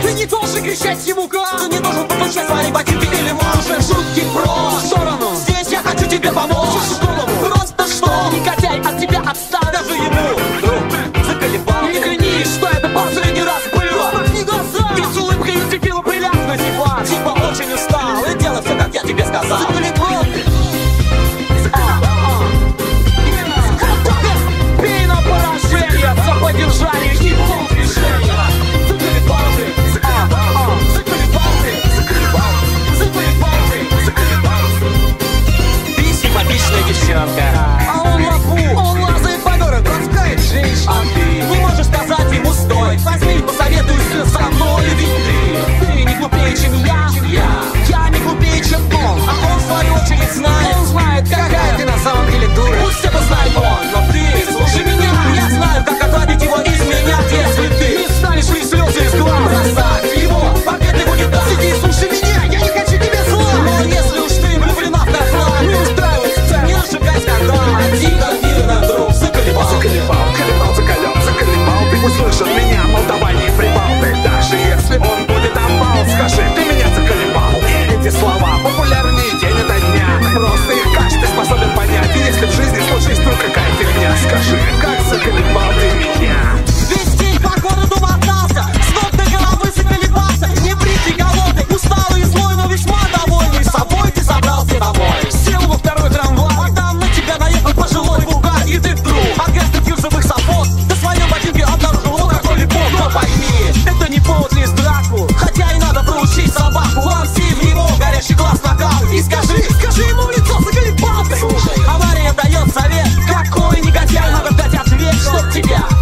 Ты не должен кричать ему как. Ты не должен подключать свои ботинки или можешь шутки про сторону. Здесь я хочу тебе помочь. Просто что? Негодяй от тебя отстал. Даже ему вдруг заколебал. Не клянись, что это последний раз было. Махни глаза. Ты с улыбкой и терпила приляпнуть типа очень устал. И делай все, как я тебе сказал. Заколебал ты. Бей на поражение. За поддержание и пол движения. Заколебал ты. Заколебал ты. Ты симпатичная девчонка. А он лапу. Он лазает по городу, таскает женщин. А ты не можешь сказать ему стой. Возьми, посоветуйся со мной. Ведь ты не глупее, чем я. Я не глупее, чем он. А он в свою очередь знает. Он знает, какая ты на самом деле дура. Пусть это знает он, но ты слушай меня. Я знаю, как отводить его из меня. Если ты не станешь ли слезы из глаз. Бросать его, пока ты будет так. Сиди и слушай меня, я не хочу тебе зла. Но если уж ты влюблена в козла, не устраивай сцен, не разжигай скандал. Тихо, мирно, друг, заколебал. Заколебал, ты услышал меня, мол, давай не прибал. Ты даже если он будет амбал, скажи, ты меня заколебал. И эти слова популярнее день ото дня. Просто их каждый способен понять. И если в жизни случись вдруг какая фигня, скажи, как заколебал ты меня. Весь день по городу мотался, с ног до головы заколебался. Не бритый, голодный, усталый и злой, но весьма довольный. С собой ты собрался домой. Сел во второй трамвай, а там на тебя наехал пожилой бугай. И ты вдруг от грязных юрзовых сапог до своей ботинки обнаружил вот такой липок. Но пойми, это не повод лезть в драку, хотя и надо проучить собаку. Ломси в него горящий глаз накал и скажи ему в лицо, заколебал ты. Слушай, авария дает совет, какой негодяй, надо дать ответ, чтоб тебя